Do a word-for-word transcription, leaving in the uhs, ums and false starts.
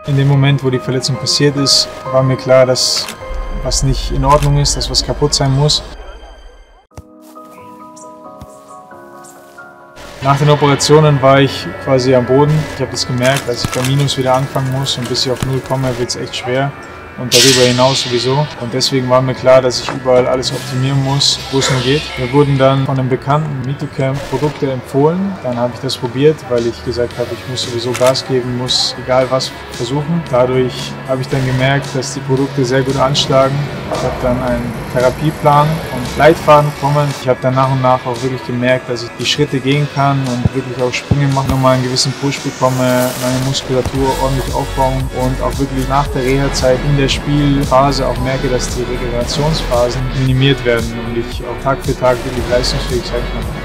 In dem Moment, wo die Verletzung passiert ist, war mir klar, dass was nicht in Ordnung ist, dass was kaputt sein muss. Nach den Operationen war ich quasi am Boden. Ich habe das gemerkt, als ich bei Minus wieder anfangen muss und bis ich auf Null komme, wird es echt schwer. Und darüber hinaus sowieso. Und deswegen war mir klar, dass ich überall alles optimieren muss, wo es nur geht. Wir wurden dann von einem bekannten Mitocamp Produkte empfohlen. Dann habe ich das probiert, weil ich gesagt habe, ich muss sowieso Gas geben, muss egal was versuchen. Dadurch habe ich dann gemerkt, dass die Produkte sehr gut anschlagen. Ich habe dann einen Therapieplan und Leitfaden bekommen. Ich habe dann nach und nach auch wirklich gemerkt, dass ich die Schritte gehen kann und wirklich auch Sprünge machen, nochmal einen gewissen Push bekomme, meine Muskulatur ordentlich aufbauen und auch wirklich nach der Reha-Zeit in der Spielphase auch merke, dass die Regenerationsphasen minimiert werden und ich auch Tag für Tag wirklich leistungsfähig sein kann.